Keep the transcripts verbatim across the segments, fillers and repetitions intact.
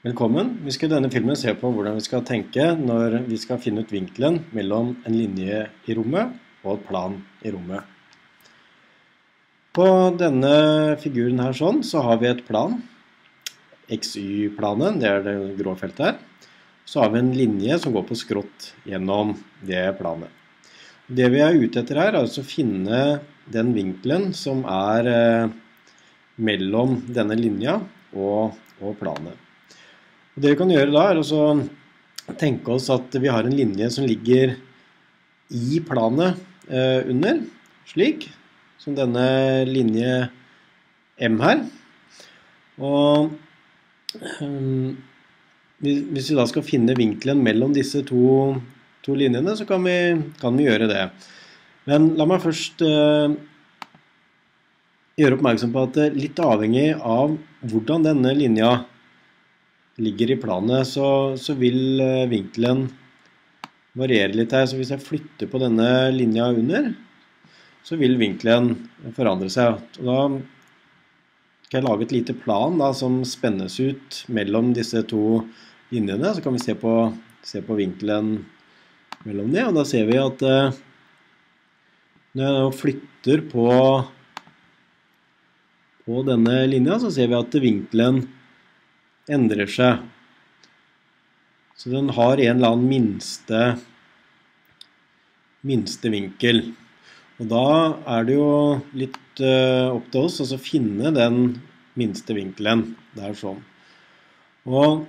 Velkommen. Vi skal i denne filmen se på hvordan vi skal tenke når vi skal finne ut vinkelen mellom en linje i rommet og et plan i rommet. På denne figuren her sånn, så har vi et plan, X Y-planen, det er det grå feltet her. Så har vi en linje som går på skrått gjennom det planet. Det vi er ute etter her er altså å finne den vinkelen som er eh, mellom denne linja og, og planet. Det vi kan gjøre da er å tenke oss at vi har en linje som ligger i planet eh, under, slik, som denne linje M her. Og um, hvis vi da skal finne vinkelen mellom disse to, to linjene, så kan vi, kan vi gjøre det. Men la meg først eh, gjøre oppmerksom på at det er litt avhengig av hvordan denne linja ligger i planet, så, så vil vinkelen variere litt her. Så hvis jeg flytter på denne linja under, så vil vinkelen forandre seg. Og da skal jeg lage et lite plan da, som spennes ut mellom disse to linjene. Så kan vi se på, se på vinkelen mellom dem, og da ser vi at eh, når jeg nå flytter på, på denne linja, så ser vi at vinkelen endrer seg. Så den har en eller annen minste, minste vinkel. Og da er det jo litt uh, opp til oss å finne den minste vinkelen. Det er sånn. Og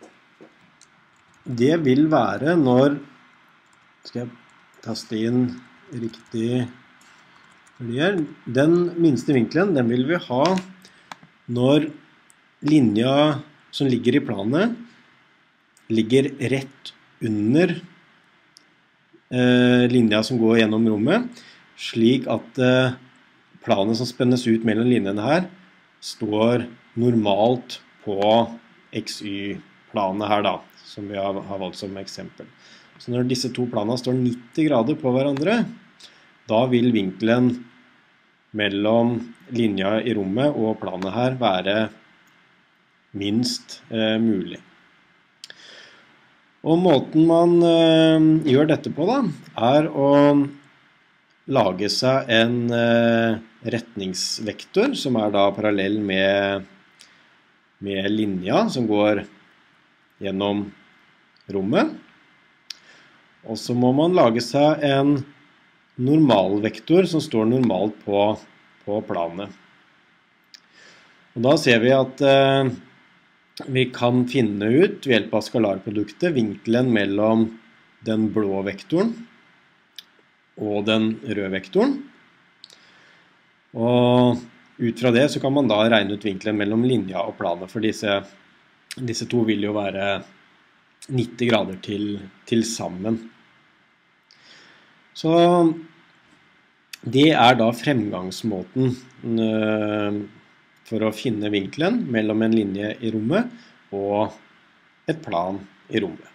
det vil være når, skal jeg taste inn riktig, den minste vinkelen, den vil vi ha når linja som ligger i planet ligger rett under eh, linja som går gjennom rommet, slik at eh, planet som spennes ut mellom linjene her står normalt på X Y-planet her da, som vi har, har valgt som eksempel. Så når disse to planene står nitti grader på hverandre, da vil vinkelen mellom linja i rommet og planet her være minst eh, mulig. Og måten man eh, gjør dette på da, er å lage seg en eh, retningsvektor som er da parallell med, med linja som går gjennom rommet. Og så må man lage seg en normalvektor som står normalt på, på planet. Og da ser vi at eh, vi kan finne ut ved hjelp av skalarproduktet vinkelen mellom den blå vektoren og den røde vektoren. Og ut fra det så kan man da regne ut vinkelen mellom linja og planet, for disse, disse to vil jo være nitti grader til, til sammen. Så det er da fremgangsmåten øh, for å finne vinkelen mellom en linje i rommet og et plan i rommet.